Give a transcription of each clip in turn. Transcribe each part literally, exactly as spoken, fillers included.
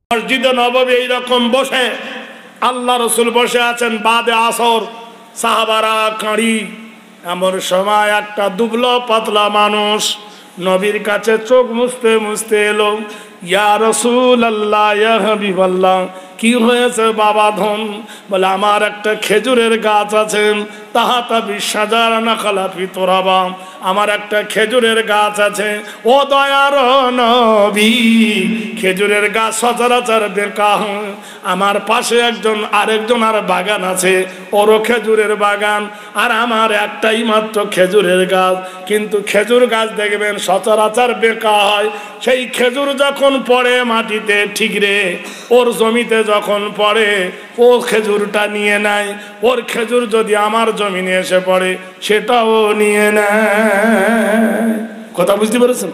মসজিদে নববী এইরকম বসে আল্লাহ রসুল বসে আছেন, বাদে আসর, সাহাবারা কাঁড়ি। এমন সময় একটা দুবলো পাতলা মানুষ নবীর কাছে চোখ মুছতে মুছতে এলো। ইয়া রাসূলুল্লাহ, ইয়া হাবিবাল্লাহ, কি হয়েছে বাবা ধন? বলে আমার একটা খেজুরের গাছ আছে, তাহাতা বিশাজার নাখালা ফিতরাবা, আমার একটা খেজুরের গাছ আছে। ও দয়ার নবী, খেজুরের গাছ সচরাচর বেকা হয়। আমার পাশে একজন আরেকজন আর বাগান আছে, ওরও খেজুরের বাগান, আর আমার একটাই মাত্র খেজুরের গাছ। কিন্তু খেজুর গাছ দেখবেন সচরাচর বেকা হয়। সেই খেজুর যখন পড়ে মাটিতে, ঠিক রে, ওর জমিতে যখন পড়ে ও খেজুরটা নিয়ে নেয়। ওর খেজুর যদি আমার জমিনে এসে পড়ে সেটাও নিয়ে নেয়। কথা বুঝতে পেরেছেন?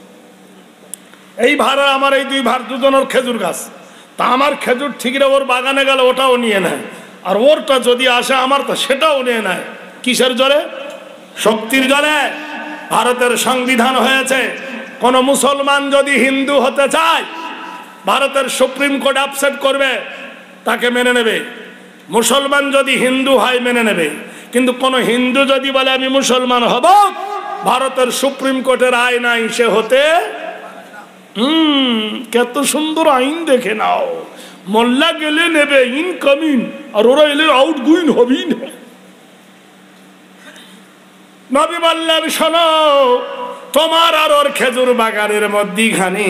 এই ভাড়া আমার এই দুই ভার দুজনের খেজুর গাছ, তা আমার খেজুর ঠিক রে ওর বাগানে গেলে ওটাও নিয়ে নেয়, আর ওরটা যদি আসে আমার তো সেটাও নিয়ে নেয়। কিসের জোরে? শক্তির জোরে। ভারতের সংবিধান হয়েছে, কোন মুসলমান যদি হিন্দু হতে চায় ভারতের সুপ্রিম কোর্ট আপসেট করবে, তাকে মেনে নেবে। মুসলমান যদি হিন্দু হয় মেনে নেবে, কিন্তু কোন হিন্দু যদি বলে আমি মুসলমান হব, ভারতের সুপ্রিম কোর্টের আইন আইন সে হতে। হম কত সুন্দর আইন দেখে নাও। মোল্লা গেলে নেবে ইনকামিং, আর ওরা এলে আউট গোয়িং হবেই না। নবী বললেন শোনো, তোমার আর ওর খেজুর বাগানের মধ্যিখানে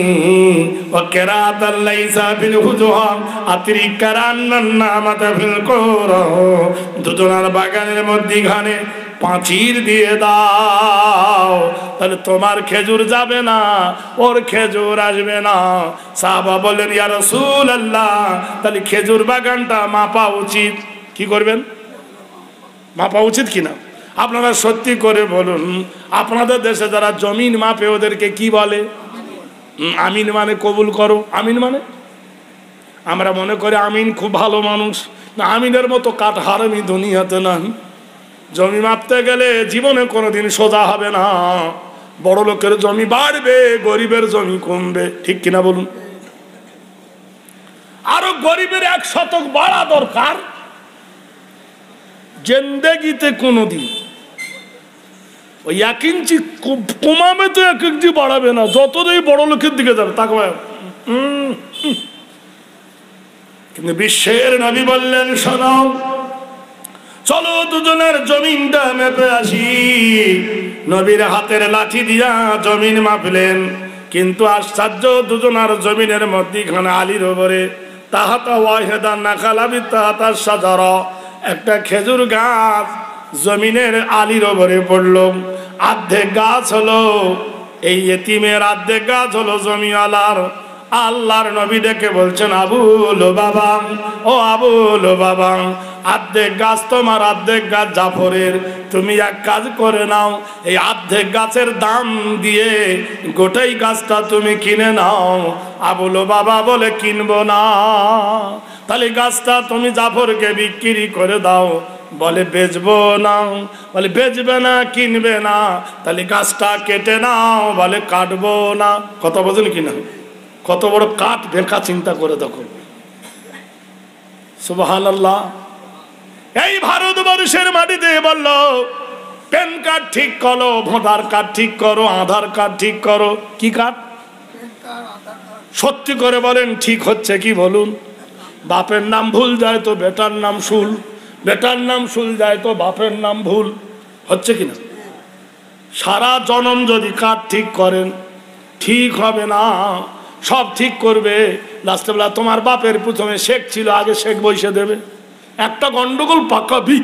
দুজনের বাগানের মধ্যিখানে পাঁচির দিয়ে দাও, তাহলে তোমার খেজুর যাবে না, ওর খেজুর আসবে না। সাহাবা বললেন ইয়া রাসূলুল্লাহ, তাহলে খেজুর বাগানটা মাপা উচিত। কি করবেন? মাপা উচিত কিনা আপনারা সত্যি করে বলুন। আপনাদের দেশে যারা জমিন মাপে ওদেরকে কি বলে? আমিন মানে কবুল করো। আমিন মানে আমরা মনে করি আমিন খুব ভালো মানুষ, না, আমিনের মতো কাঠ হারামি দুনিয়াতে না। জমি মাপতে গেলে জীবনে কোনোদিন সোজা হবে না। বড় লোকের জমি বাড়বে, গরিবের জমি কমবে, ঠিক কিনা বলুন? আরো গরিবের এক শতক বাড়া দরকার। জিন্দেগিতে কোনোদিন ওই এক ইঞ্চি কমাবে তো এক ইঞ্চি বাড়াবে না, যতটাই বড় লোকের দিকে যাবে তাকে। কিন্তু বিশ্বের নবী বললেন শোনো, চলো দুজনের জমিনটা মেপে আসি। নবীর হাতের লাঠি দিয়া জমিন মাপলেন, কিন্তু আশ্চর্য, দুজনের জমিনের মধ্যখানে আলীর ওপরে তাহাতা ওয়াহিদা নাখালাবি তাহাতা সাজারা, একটা খেজুর গাছ জমিনের আলীর ওপরে পড়লো। অর্ধেক গাছ হলো এই এতিমের, অর্ধেক গাছ হলো জমিওয়ালার। আল্লাহর নবী ডেকে বলছেন আবুল বাবা, ও আবুল বাবা, অর্ধেক গাছ তোমার, অর্ধেক গাছ জাফরের। তুমি এক কাজ করে নাও, এই অর্ধেক গাছের দাম দিয়ে গোটাই গাছটা তুমি কিনে নাও। আবুল বাবা বলে কিনবো না। তাহলে গাছটা তুমি জাফরকে বিক্রি করে দাও। বলে বেচবো না। বলে বেচবে না, কিনবে না। তাহলে গাছটা কেটে নাও। বলে কাটবো না। কথা বোঝেন কিনা? কত বড় কাঠ বেকা চিন্তা করে দেখো। সুবহানাল্লাহ। এই ভারতবর্ষের মাটিতে বলল প্যান কার্ড ঠিক করো, ভোটার কার্ড ঠিক করো, আধার কার্ড ঠিক করো। কি কার্ড? সত্যি করে বলেন ঠিক হচ্ছে কি বলুন? বাপের নাম ভুল যায় তো বেটার নাম শুল, বেটার নাম শুল যায় তো বাপের নাম ভুল। হচ্ছে কিনা? সারা জনম যদি কার্ড ঠিক করেন ঠিক হবে না। সব ঠিক করবে, লাস্টে বেলা তোমার বাপের প্রথমে শেখ ছিল, আগে শেখ বসে দেবে। একটা গন্ডগোল পাকাবি।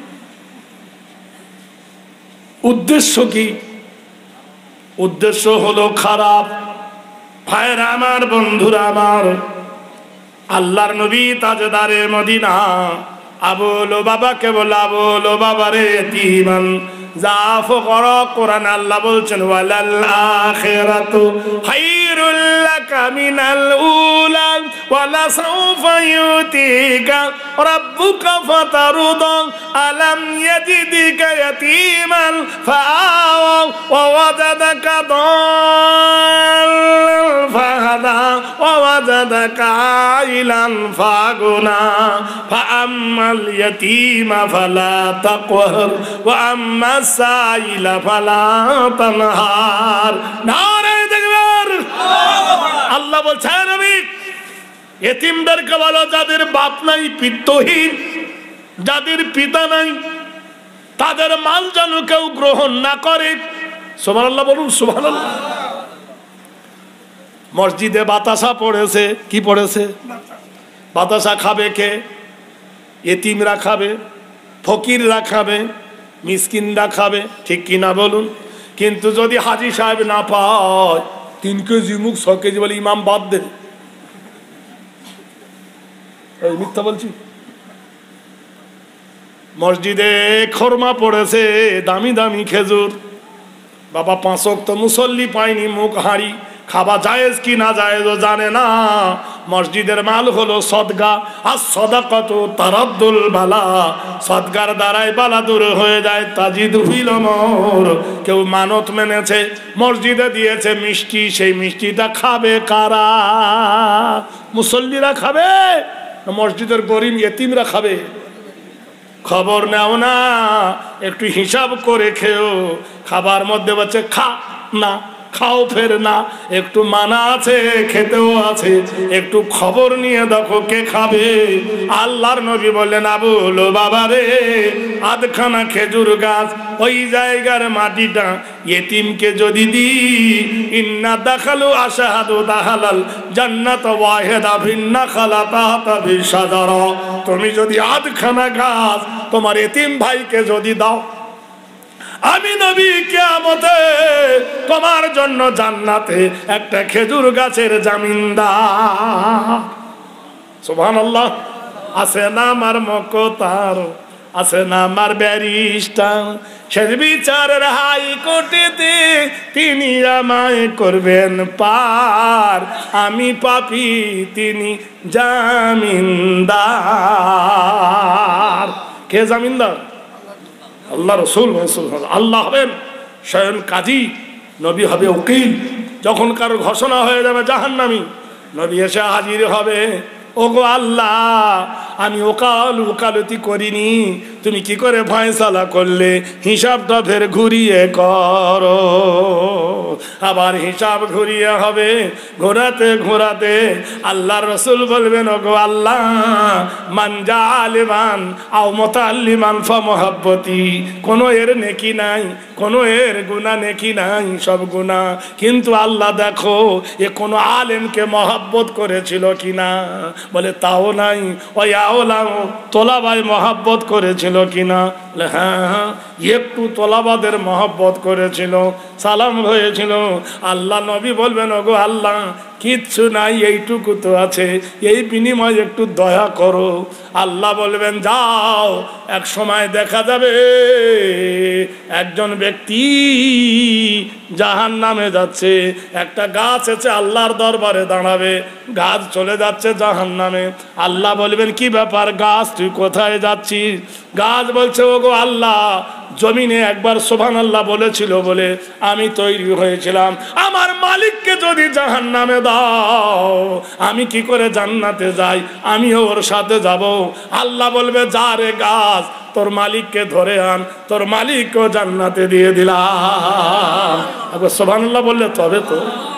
উদ্দেশ্য কি? উদ্দেশ্য হলো খারাপ। ভাইরা আমার, বন্ধুরা আমার, আল্লাহর নবী তাজদারে মদিনা আবুল বাবাকে বলে আবুল বাবা রে এতিমান জাফ করো। কোরআন আল্লাহ বলছেন ওয়ালাল আখিরাতু খায়রুল লাকা মিনাল উলা ওয়ালা সাউফা ইউতিকা রাব্বুকা ফাতারদা আলাম ইয়াজিদিকা ইয়াতীমান ফাআওয়া ওয়া ওয়াজাদাকা দাল্লান ফাহাদা ওয়া ওয়াজাদাকা আইলান ফাগুনা ফাআম্মাল ইয়াতীমা ফালা তাকহার ওয়া আম্মাস সাইলা ফালা তানহার। নারে তাকবীর। আল্লাহ বলছেন আমি এতিমদেরকে বলো যাদের বাপ নাই, পিতৃহীন, যাদের পিতা নাই, তাদের মাল যেন কেউ গ্রহণ না করে। সুবহানাল্লাহ বলুন সুবহানাল্লাহ। মসজিদে বাতাসা পড়েছে, কি পড়েছে? বাতাসা খাবে কে? এতিমরা খাবে, ফকিররা খাবে, মিসকিনরা খাবে, ঠিক কিনা বলুন? কিন্তু যদি হাজি সাহেব না পায়, তিন কেজি মুখ ছ কেজি বলে ইমাম বাদ দে, মিথ্যা বলছি? মসজিদে খরমা পড়েছে, দামি দামি খেজুর, বাবা পাঁচ ওয়াক্ত মুসল্লি পায়নি, মুখ হাঁড়ি, খাওয়া জায়েজ কি না জায়েজ ও জানে না। মসজিদের মাল হলো সদকা, আর সদাকত তারাদ্দুল বালা, সদকার দ্বারাই বালা দূর হয়ে যায়। তাজিদ হুইল মোর, কেউ মানত মেনেছে, মসজিদে দিয়েছে মিষ্টি, সেই মিষ্টিটা খাবে কারা? মুসল্লিরা খাবে, মসজিদের গরিব এতিমরা খাবে? খবর নেও না, একটু হিসাব করে খেও। খাবার মধ্যে বলছে খা না, খাও ফের না, একটু মানা আছে, খেতেও আছে, একটু খবর নিয়ে দেখো কে খাবে। আল্লাহর নবী বললেন আবু লো বাবা রে, আধখানা খেজুর গাছ, ওই জায়গার মাটিটা এতিমকে যদি দি, ইন্না দাখালু আশাহাদু দাহালাল জান্নাত ওয়াহিদা ভিন্না খালাতা বিশাজারা। তুমি যদি আধখানা গাছ তোমার এতিম ভাইকে যদি দাও, আমি নবী কিয়ামতে তোমার জন্য জান্নাতে একটা খেজুর গাছের জামিনদার। সুবহানাল্লাহ। আছে না আমার মকতার, আছে না আমার ব্যারিস্টার, শেষ বিচারের হাইকোর্টেতে তিনি আমায় করবেন পার, আমি পাপী তিনি জামিনদার। কে জামিনদার? আল্লাহ রসুল। আল্লাহ হবেন স্বয়ং কাজী, নবী হবে উকিল। যখন কারো ঘোষণা হয়ে যাবে জাহান্নামী, নবী এসে হাজির হবে, ওগো আল্লাহ আমি ওকাল ওকালতি করিনি, তুমি কি করে ফয়সালা করলে, হিসাবটা ফের ঘুরিয়ে করো। আবার হিসাব ঘুরিয়ে হবে, ঘোরাতে ঘোরাতে আল্লাহর রসুল বলবেন ওগো আল্লাহ মান জালিমান আও মুতাল্লিমান ফামহাব্বতি, কোনো এর নেকি নাই, কোনো এর গুনাহ নেকি নাই, সব গুনাহ। কিন্তু আল্লাহ দেখো এ কোনো আলেমকে মহব্বত করেছিল কিনা, বলে তাও নাই। ওই আওলাম তোলাবাই মহব্বত করেছিল কিনা, হ্যাঁ হ্যাঁ একটু তোলাবাদের মহব্বত করেছিল, সালাম হয়েছিল। আল্লাহ নবী বলবেন ওগো আল্লাহ কিচ্ছু নাই, এইটুকু তো আছে, এই বিনিময়ে একটু দয়া করো। আল্লাহ বলবেন যাও, এক সময় দেখা যাবে একজন ব্যক্তি জাহান্নামে যাচ্ছে, একটা গাছ আছে আল্লাহর দরবারে দাঁড়াবে, গাছ চলে যাচ্ছে জাহান্নামে। আল্লাহ বলবেন কি ব্যাপার গাছ, তুই কোথায় যাচ্ছিস? গাছ বলছে ওগো আল্লাহ জমিনে একবার সুবহানাল্লাহ বলেছিল বলে আমি তৈরি হয়েছিলাম, আমার মালিককে যদি জাহান্নামে দাও আমি কি করে জান্নাতে যাই, আমিও ওর সাথে যাব। আল্লাহ বলবে যা রে গাছ, তোর মালিককে ধরে আন, তোর মালিককেও জান্নাতে দিয়ে দিলাম। একবার সুবহানাল্লাহ বললে তবে তো।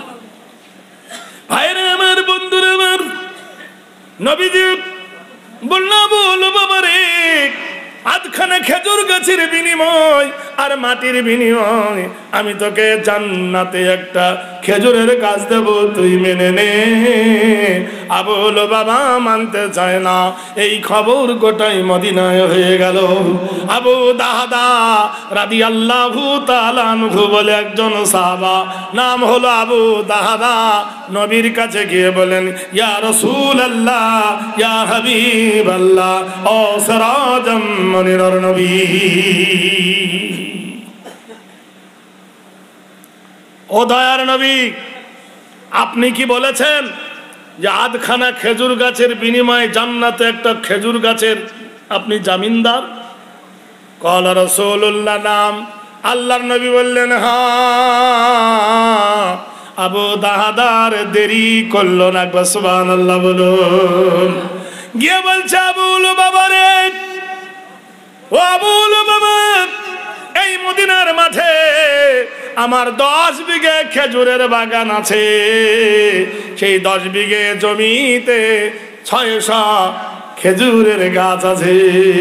ভাইরে আমার, বন্ধুরে আমার, নবীজি বলনা বলো বাবা রে, আধখানা খেজুর গাছের বিনিময় আর মাটির বিনিময় আমি তোকে জান্নাতে একটা খেজুরের গাছ দেব, তুই মেনে নে। আবুল বাবা মানতে চায় না, এই খবর গোটাই মদিনায় হয়ে গেল। আবু দাহদা রাদিয়াল্লাহু তাআলা আনহু বলে একজন সাহাবা, নাম হলো আবু দাহদা, নবীর কাছে গিয়ে বলেন ইয়া রাসূলুল্লাহ ইয়া হাবিবাল্লাহ ও সিরাজাম মুনির নবী, ও দয়ার নবী, আপনি কি বলেছেন যে আধখানা খেজুর গাছের বিনিময়ে জান্নাতে একটা খেজুর গাছের আপনি জামিনদার? কলা রাসূলুল্লাহ নাম। আল্লাহর নবী বললেন হ্যাঁ। আবু দাহাদার দেরি করলো না, সুবহানাল্লাহ বলুন। গিয়ে বলছে আবুল বাবা রে, ও আবুল বাবা, এই মদিনার মাঠে আমার দশ বিঘে খেজুরের বাগান আছে। সেই দশ বিঘে জমিতে ছয়শ খেজুরের গাছ আছে।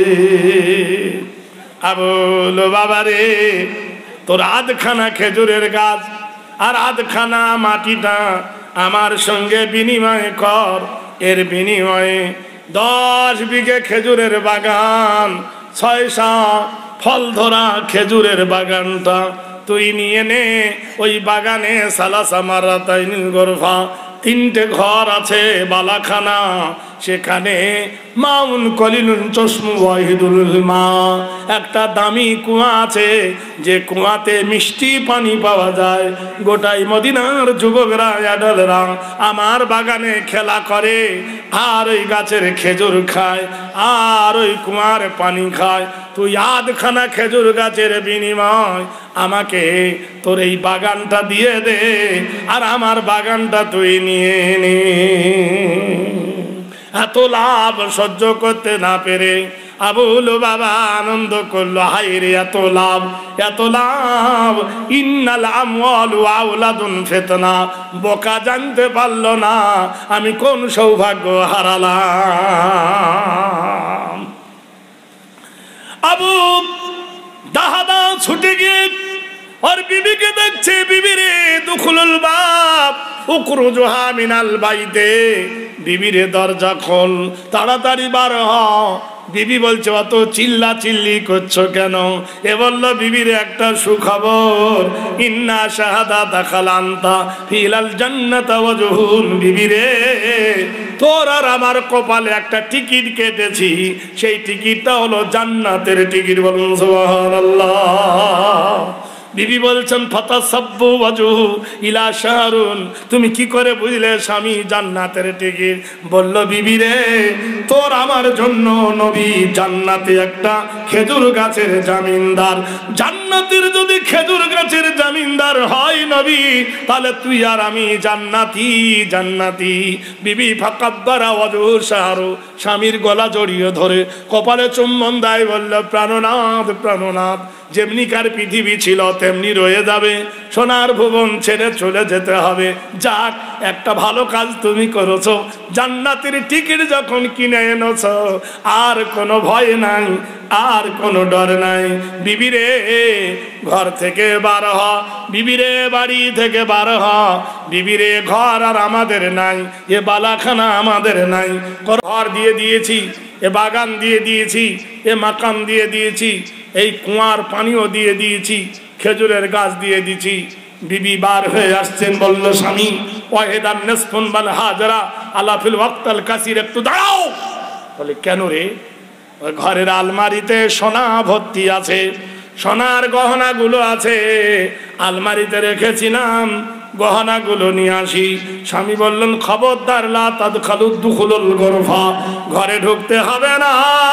আবুল বাবা রে, তোর আধখানা খেজুরের গাছ আর আধখানা মাটিটা আমার সঙ্গে বিনিময় কর। এর বিনিময়ে দশ বিঘে খেজুরের বাগান, ছয়শ ফল ধরা খেজুরের বাগানটা তুই নিয়ে নে। ওই বাগানে সালাসা মারাতাইন গরফা, তিনটে ঘর আছে বালাখানা, সেখানে মাউন কলিলুন চশমু ওয়াহিদুল মা, একটা দামি কুয়া আছে যে কুয়াতে মিষ্টি পানি পাওয়া যায়। গোটাই মদিনার যুবকরা আডলরা আমার বাগানে খেলা করে আর ওই গাছের খেজুর খায় আর ওই কুয়ার পানি খায়। তুই আধখানা খেজুর গাছের বিনিময় আমাকে তোর এই বাগানটা দিয়ে দে, আর আমার বাগানটা তুই নিয়ে নে। এত লাভ সহ্য করতে না পেরে আবুল বাবা আনন্দ করলো, হাই রে এত লাভ, এত লাভ। ইন্নাল আমওয়ালু আওলাদুন ফিতনা, বোকা জানতে পারলো না আমি কোন সৌভাগ্য হারালাম। আবু দাহাদা ছুটে গিয়ে और बीबी के देखছে, बीबी रे दुखुलुल बाब उखरुजुहा मिनाल বাইতে, बीबी रे দরজা খোল, তাড়াতাড়ি বার হ। বিবি বলছে অত চিল্লা চিল্লি করছো কেন? এ বলল বিবির একটা সুখবর, ইন্না শাহাদাতা খালান্তা ফিলাল জান্নাতা ওয়াজহুন। বিবি রে, তোর আর আমার কপালে একটা টিকিট কেটেছি, সেই টিকিটটা হলো জান্নাতের টিকিট। বলুন সুবহানাল্লাহ। বিবি বলছেন ফাতাসাব্বু ওয়াজহু ইলা শাহরুন, তুমি কি করে বুঝলে স্বামী জান্নাতের টিকিট? বলল বিবি রে, তোর আমার জন্য নবী জান্নাতে একটা খেজুর গাছের জামিনদার। জান্নাতের যদি খেজুর গাছের জামিনদার হয় নবী, তাহলে তুই আর আমি জান্নাতি জান্নাতি। বিবি ফাকাব্বারা ওয়াজহু শাহরু, স্বামীর গলা জড়িয়ে ধরে কপালে চুম্বন দেয়, বলল প্রাণনাথ প্রাণনাথ, যেমনিকার পৃথিবী ছিল তেমনি রয়ে যাবে, সোনার ভুবন ছেড়ে চলে যেতে হবে। যাক, একটা ভালো কাজ তুমি করেছো, জান্নাতের টিকিট যখন কিনে এনেছো আর কোনো ভয় নাই, আর কোনো ডর নাই। বিবিরে ঘর থেকে বার হ, বিবিরে বাড়ি থেকে বার হ। বিবিরে ঘর আর আমাদের নাই, এ বালাখানা আমাদের নাই। ঘর দিয়ে দিয়েছি, এ বাগান দিয়ে দিয়েছি, এ মাকাম দিয়ে দিয়েছি, এই কুয়ার পানিও দিয়ে দিয়েছি, খেজুরের গাছ দিয়ে দিয়েছি। বিবি বার হয়ে আসছেন, বলল স্বামী ওয়াহিদান নিসফুন বাল হাজরা আলা ফিল ওয়াক্তাল কাসির, একটু দাঁড়াও। বলে কেন রে? ওই ঘরের আলমারিতে সোনা ভর্তি আছে, সোনার গহনাগুলো আছে, আলমারিতে রেখেছিলাম, গহনাগুলো নিয়ে আসি। স্বামী বললেন খবরদার, লা তাদখালু দুখুলুল গরফা, ঘরে ঢুকতে হবে না,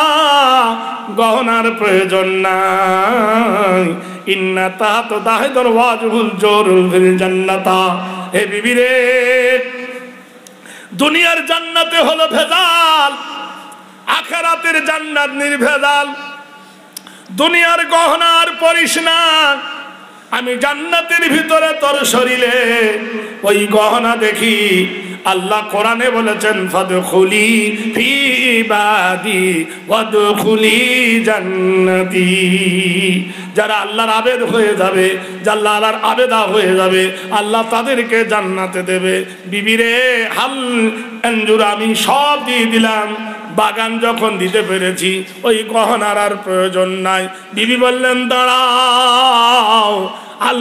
গহনার প্রয়োজন নাই। ইন্না তাহাত দাহিদুর ওয়াজহুল জোরুল ফিল জান্নাতা। হে বিবি রে, দুনিয়ার জান্নাতে হলো ভেজাল, আখিরাতের জান্নাত নির্ভেজাল। দুনিয়ার গহনার পরিস না, আমি জান্নাতের ভিতরে তোর শরীরে ওই গহনা দেখি। আল্লাহ কোরআনে বলেছেন ফাদখুলি ফি ইবাদি ওয়াদখুলি জান্নাতি, যারা আল্লাহর আবেদ হয়ে যাবে, যারা আল্লাহর আবেদা হয়ে যাবে, আল্লাহ তাদেরকে জান্নাতে দেবে। বিবিরে হাল আঞ্জুর, আমি সব দিয়ে দিলাম, বাগান যখন দিতে পেরেছি, ওই গহনার আর প্রয়োজন নাই। বিবি বললেন দাঁড়াও, আল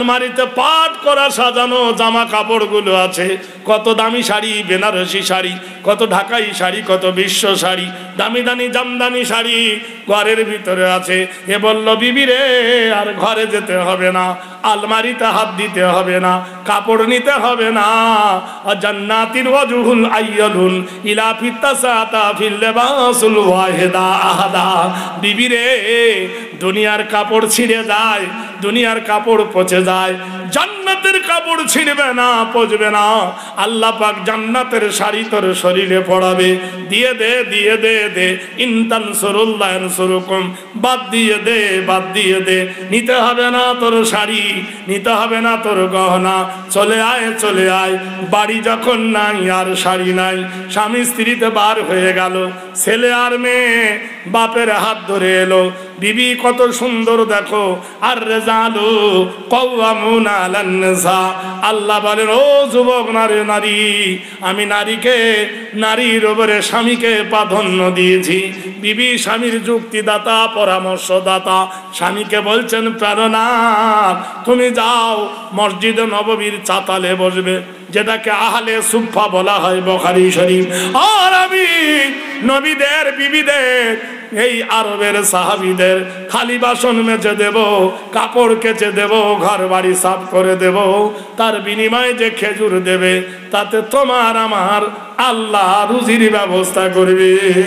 আলমারিতে পাট করা সাজানো জামা কাপড়গুলো আছে, কত দামি শাড়ি, বেনারসি শাড়ি, কত ঢাকাই শাড়ি, কত বিশ্ব শাড়ি, দামি দামি জামদানি শাড়ি ঘরের ভিতরে আছে। এ বলল বিবি রে আর ঘরে যেতে হবে না, আলমারিতে হাত দিতে হবে না, কাপড় নিতে হবে না। জান্নাতির ওয়াজহুল আইয়ালুল ইলা ফিত্তাসাতা ফিল লিবাসুল ওয়াহিদা আহাদা। বিবি রে দুনিয়ার কাপড় ছিঁড়ে যায়, দুনিয়ার কাপড় পচে যায়, জান্নাতের কাপড় ছিঁড়বে না, পচবে না। আল্লাহ পাক জান্নাতের শাড়ি তোর শরীরে পরাবে। দিয়ে দে দিয়ে দে দে ইনতানসুরুল্লাহ ইয়ানসুরুকুম, বাদ দিয়ে দে বাদ দিয়ে দে। নিতে হবে না তোর শাড়ি, নিতে হবে না তোর গহনা, চলে আয় চলে আয়। বাড়ি যখন নাই আর শাড়ি নাই, স্বামী স্ত্রীতে বার হয়ে গেল, ছেলে আর মেয়ে বাপের হাত ধরে এলো। বিবি কত সুন্দর দেখো, আর রেজালু কওয়ামুনা আলান নিসা। আল্লাহ বলেন ও যুবক নারী নারী, আমি নারীকে, নারীর উপরে স্বামীকে প্রাধান্য দিয়েছি। বিবি স্বামীর যুক্তিদাতা, পরামর্শদাতা। স্বামীকে বলছেন প্রেরণা, তুমি যাও মসজিদে নববীর চাতালে বসবে, যেটাকে আহলে সুফা বলা হয় বুখারী শরীফ। আর আমি নবীদের বিবিদের, এই আরবের সাহাবীদের খালি বাসন মেজে দেব, কাপড় কেচে দেব, ঘর বাড়ি সাফ করে দেব, তার বিনিময়ে যে খেজুর দেবে তাতে তোমার আমার আল্লাহ রুজির ব্যবস্থা করবে।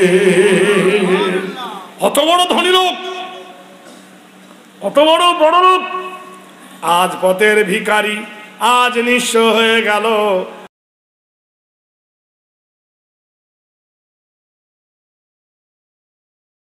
কত বড় ধনী লোক, কত বড় বড় লোক। আজ পথের ভিখারি, আজ নিঃস্ব হয়ে গেল।